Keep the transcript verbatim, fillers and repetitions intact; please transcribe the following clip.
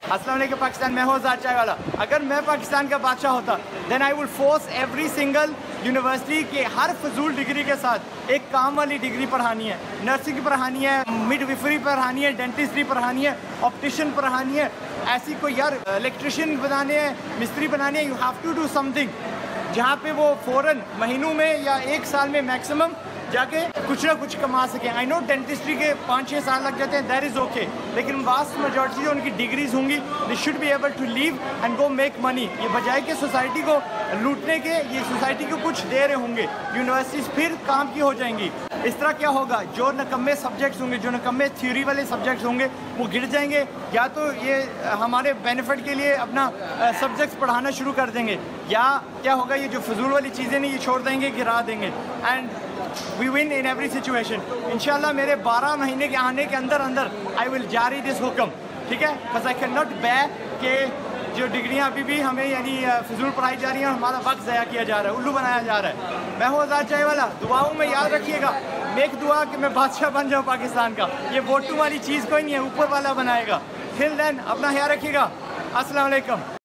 السلام علیکم پاکستان، میں ہوں آزاد چائے والا. اگر میں پاکستان کا بادشاہ ہوتا then I will force every single university کے ہر فضول ڈگری کے ساتھ ایک کام والی ڈگری پڑھانی ہے. نرسنگ پڑھانی ہے، مڈ ویفری پڑھانی ہے، ڈینٹسٹری پڑھانی ہے، آپٹیشین پڑھانی ہے. ایسی کوئی یار الیکٹریشین بنانے ہیں، مستری بنانے ہیں. You have to do something جہاں پہ وہ فوراً مہینوں میں یا ایک سال میں میکسیمم جا کے کچھ نہ کچھ کما سکیں. آئی نو ڈینٹسٹری کے پانچ چھ سال لگ جاتے ہیں، دیٹ از اوکے، لیکن واسٹ میجورٹی جو ان کی ڈگریز ہوں گی they should be able to leave and go make money. یہ بجائے کہ سوسائٹی کو لوٹنے کے یہ سوسائٹی کو کچھ دے رہے ہوں گے. یونیورسٹیز پھر کام کی ہو جائیں گی. اس طرح کیا ہوگا، جو نکمے سبجیکٹس ہوں گے، جو نکمے تھیوری والے سبجیکٹس ہوں گے وہ گر جائیں گے، یا تو یہ ہمارے بینیفٹ کے لیے اپنا سبجیکٹس پڑھانا شروع کر دیں گے، یا کیا ہوگا یہ جو فضول والی چیزیں نہیں یہ چھوڑ دیں گے، گرا دیں گے. And we win in every situation. انشاءاللہ میرے بارہ مہینے کے آنے کے اندر اندر آئی ول جاری دس حکم، ٹھیک ہے؟ بس آئی کین ناٹ بے کہ جو ڈگریاں ابھی بھی ہمیں یعنی فضول پڑھائی جا رہی ہیں اور ہمارا وقت ضائع کیا جا رہا ہے، الو بنایا جا رہا ہے. میں ہوں آزاد چائے والا. دعاؤں میں یاد رکھیے گا، نیک دعا کہ میں بادشاہ بن جاؤں پاکستان کا. یہ ووٹوں والی چیز کوئی نہیں ہے، اوپر والا بنائے گا. ٹل دین اپنا خیال رکھیے گا. السلام علیکم.